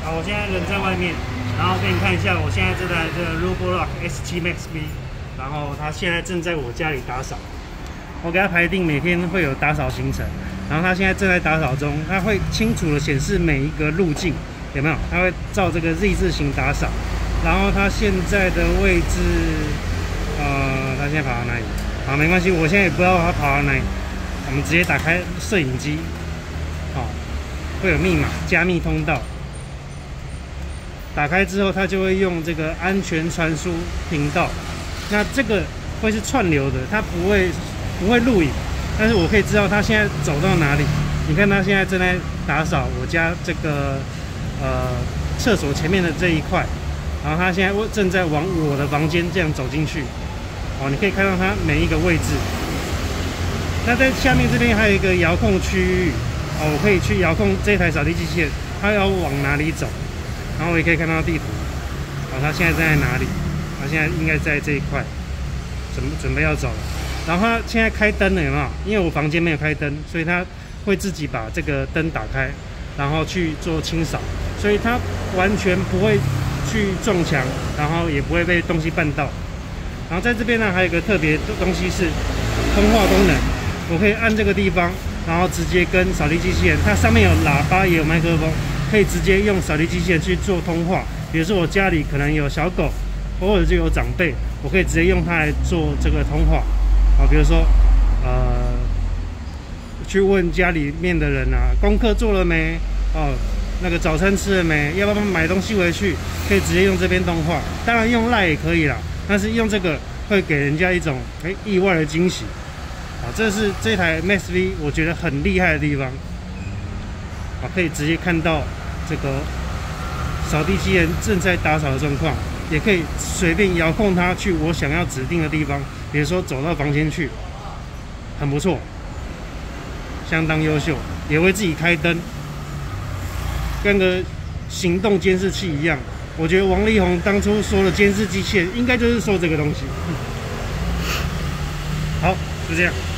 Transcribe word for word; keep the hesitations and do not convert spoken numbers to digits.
好，我现在人在外面，然后给你看一下我现在这台这个 Roborock S 七 Max V， 然后它现在正在我家里打扫。我给它排定每天会有打扫行程，然后它现在正在打扫中，它会清楚的显示每一个路径，有没有？它会照这个 Z 字形打扫，然后它现在的位置，呃，它现在跑到哪里？好，没关系，我现在也不知道它跑到哪里。我们直接打开摄影机，好、哦，会有密码加密通道。打开之后，它就会用这个安全传输频道。那这个会是串流的，它不会不会录影，但是我可以知道它现在走到哪里。你看它现在正在打扫我家这个呃厕所前面的这一块，然后它现在正在往我的房间这样走进去。哦，你可以看到它每一个位置。那在下面这边还有一个遥控区域，哦，我可以去遥控这台扫地机器人，它要往哪里走，然后我也可以看到地图，哦，它现在在哪里？它现在应该在这一块，准准备要走了。然后它现在开灯了，有没有？因为我房间没有开灯，所以它会自己把这个灯打开，然后去做清扫，所以它完全不会去撞墙，然后也不会被东西绊到。然后在这边呢，还有一个特别的东西是通话功能。我可以按这个地方，然后直接跟扫地机器人，它上面有喇叭也有麦克风，可以直接用扫地机器人去做通话。比如说我家里可能有小狗，或者就有长辈，我可以直接用它来做这个通话。啊，比如说呃，去问家里面的人啊，功课做了没？哦，那个早餐吃了没？要不要买东西回去？可以直接用这边通话。当然用 LINE 也可以啦，但是用这个会给人家一种哎意外的惊喜。啊，这是这台 Max V 我觉得很厉害的地方，啊，可以直接看到这个扫地机器人正在打扫的状况，也可以随便遥控它去我想要指定的地方，比如说走到房间去，很不错，相当优秀，也会自己开灯，跟个行动监视器一样。我觉得王力宏当初说的监视机器人，应该就是说这个东西。好，就这样。